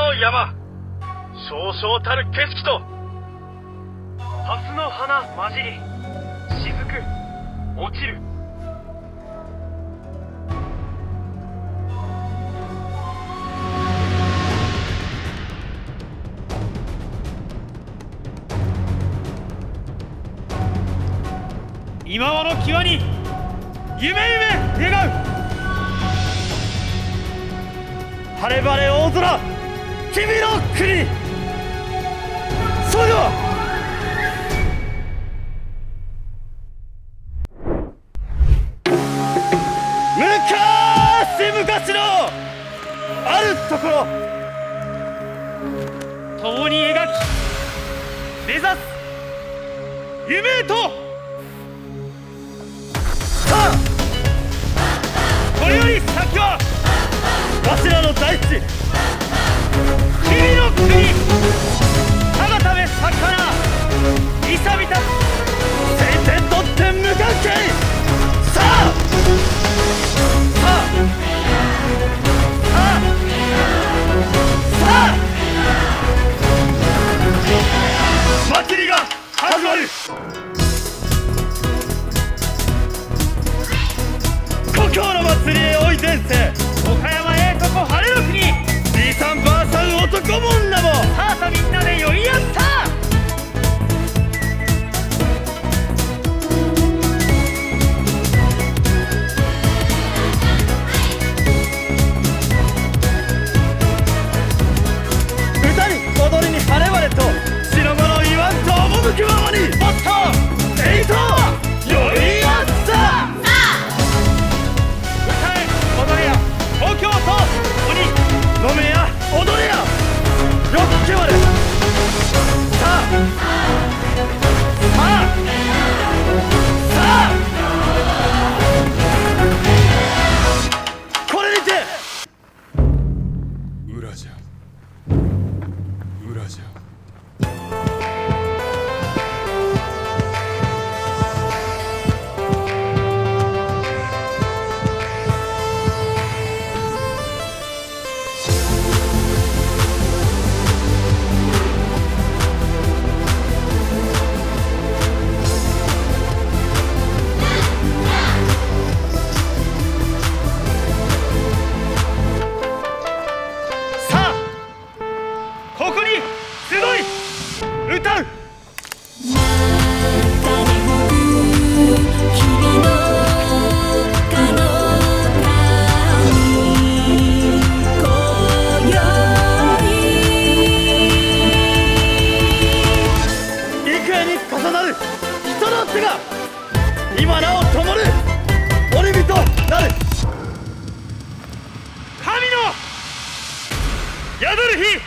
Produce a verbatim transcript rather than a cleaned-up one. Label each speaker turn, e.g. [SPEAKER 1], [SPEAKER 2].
[SPEAKER 1] の山、少々たる景色と蓮の花混じり、雫落ちる。
[SPEAKER 2] 今和の際に夢夢願う。晴れ晴れ大空、君の国。それでは昔昔のあるところ、共に描き目指す夢へと。さあこれより先はわしらの大地、君の国。たがため魚いさびた晴天とって無関係。さあさあさあさあ、祭りが始まる。故郷の祭りへおい前世、岡山ええとこ晴れの国。じいさんばあさん男も女もさあさみんなで寄り合った。歌に踊りに晴れ晴れと白物言わんと赴くままに、もっとえいと寄り合った。東京都鬼飲めや踊れやよっけまで。さあさあさあ、これにて
[SPEAKER 3] うらじゃうらじゃ。
[SPEAKER 2] 今なお灯る鬼火となる。神の宿る日、